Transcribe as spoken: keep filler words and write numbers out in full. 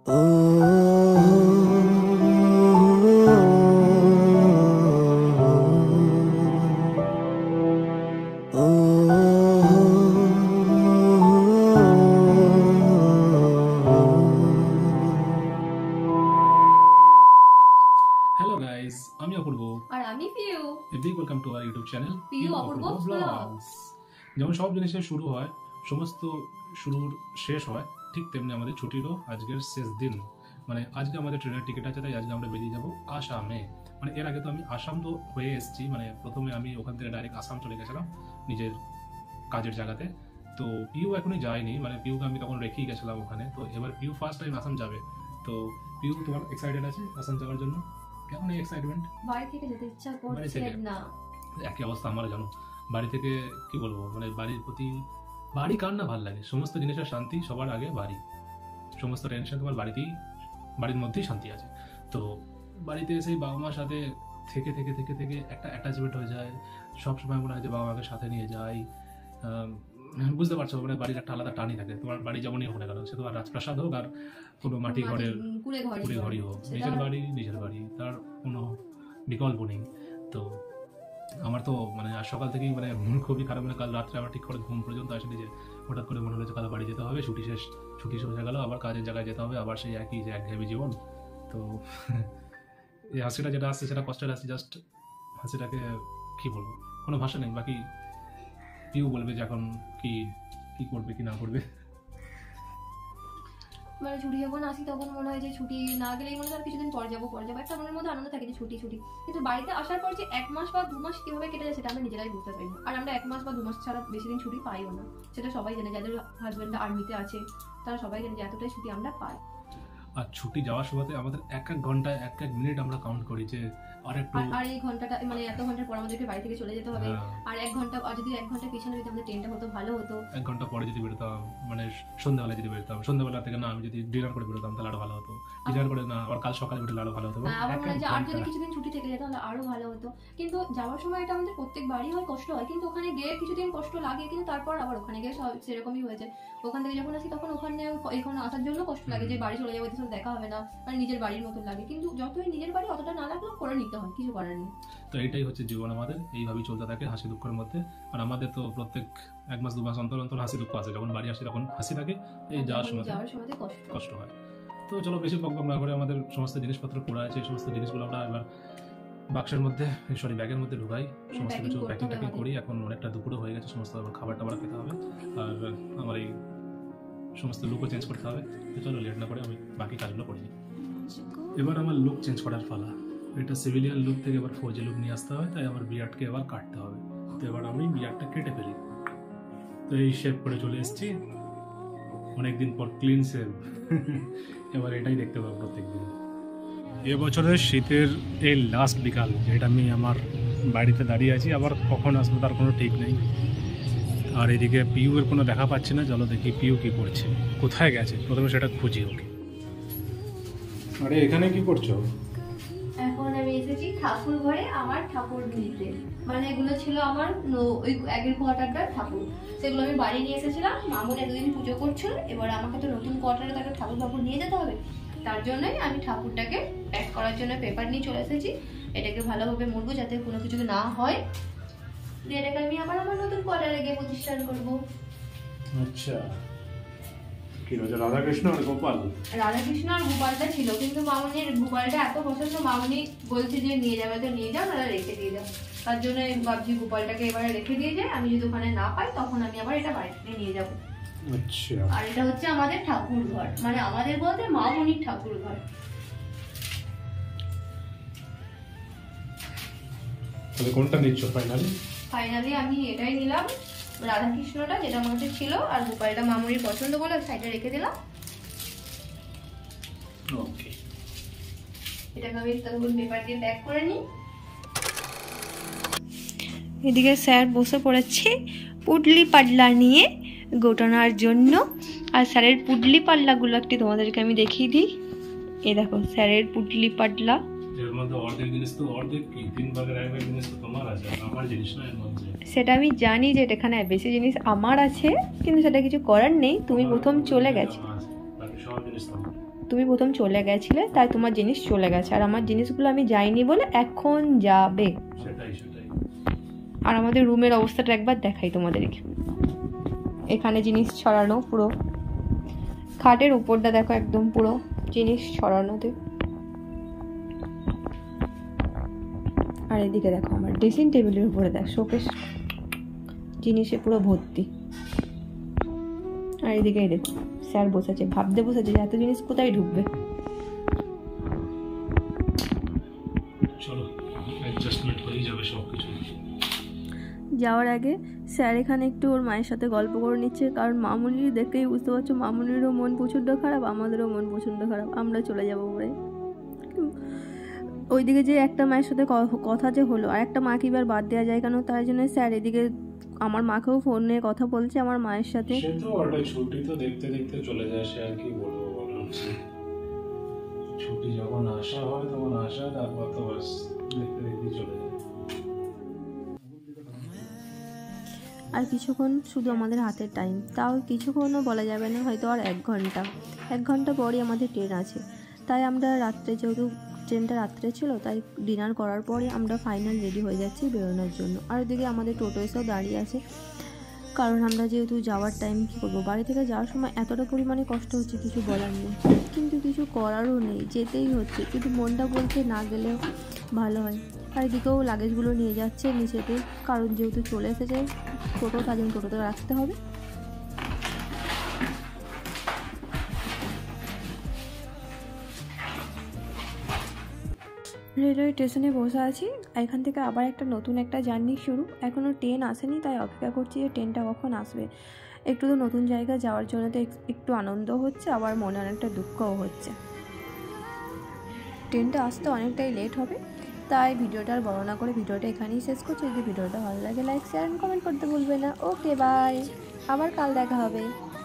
আমি অপূর্ব আর আমি Piu. Big welcome to our YouTube channel Piu Apurba vlogs. যেমন সব জিনিসের শুরু হয়, সমস্ত শুরুর শেষ হয়, ঠিক তেমনি আমাদের ছুটিরও আজকের শেষ দিন। মানে আজকে আমাদের ট্রেনের টিকিট আছে, তাই আজকে আমরা বেরিয়ে যাবো আসামে। মানে এর আগে তো আমি আসাম তো হয়ে এসেছি, মানে প্রথমে আমি ওখান থেকে ডাইরেক্ট আসাম চলে গেছিলাম নিজের কাজের জায়গাতে। তো পিউ এখনই যায়নি, মানে পিউকে আমি তখন রেখেই গেছিলাম ওখানে। তো এবার পিউ ফার্স্ট টাইম আসাম যাবে। তো পিউ তোমার এক্সাইটেড আছে আসাম যাওয়ার জন্য? কেমন এই এক্সাইটমেন্ট? বাড়ি থেকে যেতে ইচ্ছা করছে না। একই অবস্থা আমারও, জানো। বাড়ি থেকে কি বলবো, মানে বাড়ির প্রতি, বাড়ি কার না ভালো লাগে? সমস্ত জিনিসের শান্তি সবার আগে বাড়ি। সমস্ত টেনশন তোমার বাড়িতেই, বাড়ির মধ্যেই শান্তি আছে। তো বাড়িতে এসে বাবা মার সাথে থেকে থেকে থেকে থেকে একটা অ্যাটাচমেন্ট হয়ে যায়। সবসময় মনে হয় যে বাবা মাকে সাথে নিয়ে যাই। বুঝতে পারছো, মানে বাড়ির একটা আলাদা টানই থাকে। তোমার বাড়ি যেমনই হোক না কেন, সে তোমার রাজপ্রাসাদ হোক আর কোনো মাটি ঘরের কুড়ে ঘরই হোক, নিজের বাড়ি নিজের বাড়ি, তার কোনো বিকল্প নেই। তো আমার তো মানে আজ সকাল থেকেই মানে মন খুবই খারাপ। মানে কাল রাত্রে আবার ঠিক করে ঘুম পর্যন্ত আসেনি, যে হঠাৎ করে মনে হলো যে কাল বাড়ি যেতে হবে, ছুটি শেষ, ছুটি শেষ হয়ে গেল, আবার কাজের জায়গায় যেতে হবে, আবার সেই একই যে একঘেয়েমি জীবন। তো এই হাসিটা যেটা আসছে সেটা কষ্টের হাসি। জাস্ট হাসিটাকে কি বলবো, কোনো ভাষা নেই। বাকি পিউ বলবে যে এখন কি কি করবে কি না করবে। মানে ছুটি যখন আসি তখন মনে হয় যে ছুটি না গেলেই মনে হয় কিছুদিন পর যাবো পর যাবো, একটা মনের মধ্যে আনন্দ থাকে যে ছুটি ছুটি। কিন্তু বাড়িতে আসার পর যে এক মাস বা দু মাস কিভাবে কেটে যায় সেটা আমরা নিজেরাই বুঝতে পারি না। আর আমরা এক মাস বা দু মাস ছাড়া বেশি দিন ছুটি পাইও না, সেটা সবাই জানে। যাদের হাজবেন্ড আর্মিতে আছে তারা সবাই জানে যে এতটাই ছুটি আমরা পাই। আর ছুটি যাওয়ার সময়তে আমাদের এক এক ঘন্টায় এক এক মিনিট আমরা কাউন্ট করি যে আর একটু, আর এই ঘন্টাটা মানে এত ঘন্টার পর আমাদেরকে বাড়ি থেকে চলে যেতে হবে। আর এক ঘন্টা, আর যদি এক ঘন্টা পিছনে যদি আমাদের ট্রেনটা হতো ভালো হতো। এক ঘন্টা পরে যদি বেরোতাম, মানে সন্ধ্যাবেলা যদি বেরোতাম, সন্ধ্যাবেলা থেকে না আমি যদি ডিনার করে বেরোতাম তাহলে আরো ভালো হতো। ডিনার করে না আবার কাল সকালে বেরোলে আরো ভালো হতো। আমার মনে হয় যে আর যদি কিছুদিন ছুটি থেকে যেত তাহলে আরো ভালো হতো। কিন্তু যাওয়ার সময় এটা আমাদের প্রত্যেকবারই হয়, কষ্ট হয়। কিন্তু ওখানে গিয়ে কিছুদিন কষ্ট লাগে, কিন্তু তারপর আবার ওখানে গিয়ে সেরকমই হয়েছে। ওখান থেকে যখন আসি তখন ওখানে এখানে আসার জন্য কষ্ট লাগে যে বাড়ি চলে যাবো, এদের সাথে দেখা হবে না, মানে নিজের বাড়ির মতন লাগে। কিন্তু যতই নিজের বাড়ি অতটা না লাগলেও করে নিতে হয়, কিছু করার নেই। তো এইটাই হচ্ছে জীবন আমাদের, এইভাবেই চলতে থাকে হাসি দুঃখের মধ্যে। আর আমাদের তো প্রত্যেক এক মাস দু মাস অন্তর অন্তর হাসি দুঃখ আছে। যখন বাড়ি আসি তখন হাসি থাকে, এই যাওয়ার সময় কষ্ট হয়। তো চলো বেশি বকবক না করে আমাদের সমস্ত জিনিসপত্র পড়ে আছে, এই সমস্ত জিনিসগুলো আমরা এবার বাক্সের মধ্যে, সরি ব্যাগের মধ্যে ঢুকাই, সমস্ত কিছু প্যাকিং ট্যাকিং করি। এখন অনেকটা দুপুরও হয়ে গেছে, সমস্ত খাবার টাবার খেতে হবে, আর আমার এই সমস্ত লুকও চেঞ্জ করতে হবে। তো চলো লেট না করে আমি বাকি কাজগুলো করে নিই। এবার আমার লুক চেঞ্জ করার পালা। এটা সিভিলিয়ান লুক থেকে এবার ফৌজি লুক নিয়ে আসতে হবে, তাই আমার বিয়ার্ডকে এবার কাটতে হবে। তো এবার আমি বিয়ার্ডটা কেটে ফেলি। তো এই শেভ করে চলে এসেছি, অনেকদিন পর ক্লিন শেভ। এবার এটাই দেখতে পাবো প্রত্যেকদিন। এবছরের শীতের এই লাস্ট বিকাল, যেটা আমি আমার বাড়িতে দাঁড়িয়ে আছি, আবার কখন আসবো তার কোনো ঠিক নেই। আর এদিকে পিউয়ের কোনো দেখা পাচ্ছি না। চলো দেখি পিউ কি করছে, কোথায় গেছে, প্রথমে সেটা খুঁজি ওকে। আরে এখানে কি করছো? এখন আমি এসেছি ঠাকুর ঘরে আমার ঠাকুর নিতে। মানে এগুলো ছিল আমার ওই আগের কোয়ার্টারটা ঠাকুর, সেগুলো আমি বাড়ি নিয়ে এসেছিলাম। মামুন এতদিন পুজো করছিল, এবার আমাকে তো নতুন কোয়ার্টারে তাকে ঠাকুর ঠাকুর নিয়ে যেতে হবে। তার জন্যই আমি ঠাকুরটাকে প্যাক করার জন্য পেপার নিয়ে চলে এসেছি। এটাকে ভালোভাবে মুড়বো যাতে কোনো কিছু না হয়, দিয়ে এটাকে আমি আবার আমার নতুন কোয়ার্টারে গিয়ে প্রতিষ্ঠান করবো। আচ্ছা, কি রয়েছে? রাধাকৃষ্ণ আর গোপাল? রাধাকৃষ্ণ আর গোপালটা ছিল, কিন্তু মামুনির গোপালটা এত পছন্দ, মামুনি বলছে যে নিয়ে যাবে তো নিয়ে যাও, তাহলে রেখে দিয়ে যাও। তার জন্য ভাবছি গোপালটাকে এবারে রেখে দিয়ে যায়, আমি যদি ওখানে না পাই তখন আমি আবার এটা বাড়ি থেকে নিয়ে যাবো। আচ্ছা, আর এটা হচ্ছে আমাদের ঠাকুর ঘর, মানে আমাদের বলতে মামুনির ঠাকুর ঘর। তাহলে কোনটা নিচ্ছ ফাইনালি? ফাইনালি আমি এটাই নিলাম, রাধাকৃষ্ণটা, যেটা আমার কাছে ছিল, আর গোপালটা মামুনির পছন্দ বলে সাইডে রেখে দিলাম। ওকে, এটাকে আমি তখন পেপার দিয়ে প্যাক করে নিই। এদিকে স্যার বসে পড়েছে পুডলি পাল্লা নিয়ে গোটানোর জন্য। আর স্যারের পুডলি পাল্লাগুলো একটি তোমাদেরকে আমি দেখিয়ে দিই। এই দেখো স্যারের পুডলি পাল্লা। এর মধ্যে অর্ধেক জিনিস তো অর্ধেক কি তিন ভাগের এক ভাগ জিনিস তো তোমার আছে, আমার জিনিস না এর মধ্যে। সেটা আমি জানি যে এখানে বেশি জিনিস আমার আছে, কিন্তু সেটা কিছু করার নেই, তুমি প্রথম চলে গেছো। বাকি সব জিনিস তোমার। তুমি প্রথম চলে গেছিলে তাই তোমার জিনিস চলে গেছে, আর আমার জিনিসগুলো আমি যাইনি বলে এখন যাবে। সেটাই সেটাই। আর আমাদের রুমের অবস্থাটা একবার দেখাই তোমাদেরকে। এখানে জিনিস ছড়ানো পুরো, খাটের উপরটা দেখো একদম পুরো জিনিস ছড়ানোতে। আর এদিকে দেখো আমার ড্রেসিং টেবিলের উপরে দেখ শোকেস জিনিসে পুরো ভর্তি। আর এদিকে দেখো স্যার বসেছে, ভাবতে বসেছে যে এত জিনিস কোথায় ঢুকবে। চলো অ্যাডজাস্টমেন্ট হয়ে যাবে সব কিছু। যাওয়ার আগে স্যার এখানে একটু ওর মায়ের সাথে গল্প করে নিচ্ছে, কারণ মামুনির দেখেই বুঝতে পারছো মামুনিরও মন প্রচণ্ড খারাপ, আমাদেরও মন প্রচণ্ড খারাপ, আমরা চলে যাবো বলে। ওইদিকে যে একটা মায়ের সাথে কথা যে হলো, আর একটা মাকে এবার বাদ দেওয়া যায় কেন, তার জন্য স্যার এদিকে আমার মাকেও ফোনে কথা বলছে আমার মায়ের সাথে। সে তো ওটা ছুটি তো দেখতে দেখতে চলে যায়, সে আর কি বলবো বলুন। ছুটি যখন আসা হয় তখন আসা, তারপর তো বাস দেখতে দেখতে চলে যায়। আর কিছুক্ষণ শুধু আমাদের হাতের টাইম, তাও কিছুক্ষণও বলা যাবে না, হয়তো আর এক ঘন্টা এক ঘন্টা পরই আমাদের ট্রেন আছে। তাই আমরা রাত্রে, যেহেতু ট্রেনটা রাত্রে ছিল, তাই ডিনার করার পরে আমরা ফাইনাল রেডি হয়ে যাচ্ছি বেরোনোর জন্য। আর ওদিকে আমাদের টোটো এসেও দাঁড়িয়ে আছে, কারণ আমরা যেহেতু যাওয়ার টাইম কী করবো, বাড়ি থেকে যাওয়ার সময় এতটা পরিমাণে কষ্ট হচ্ছে কিছু বলার নেই, কিন্তু কিছু করারও নেই, যেতেই হচ্ছে। কিন্তু মনটা বলছে না গেলেও ভালো হয়। আর এদিকেও লাগেজগুলো নিয়ে যাচ্ছে নিচেতে, কারণ যেহেতু চলে এসেছে টোটো, তার জন্য টোটোতে রাখতে হবে। রেলওয়ে স্টেশনে বসে আছি, এখান থেকে আবার একটা নতুন একটা জার্নি শুরু। এখনও ট্রেন আসেনি, তাই অপেক্ষা করছি যে ট্রেনটা কখন আসবে। একটু তো নতুন জায়গা যাওয়ার জন্য তো একটু আনন্দ হচ্ছে, আবার মনে অনেকটা দুঃখও হচ্ছে। ট্রেনটা আসতে অনেকটাই লেট হবে, তাই ভিডিওটা আর বড় না করে ভিডিওটা এখানেই শেষ করছি। যদি ভিডিওটা ভালো লাগে লাইক শেয়ার এন্ড কমেন্ট করতে ভুলবে না। ওকে বাই, আবার কাল দেখা হবে।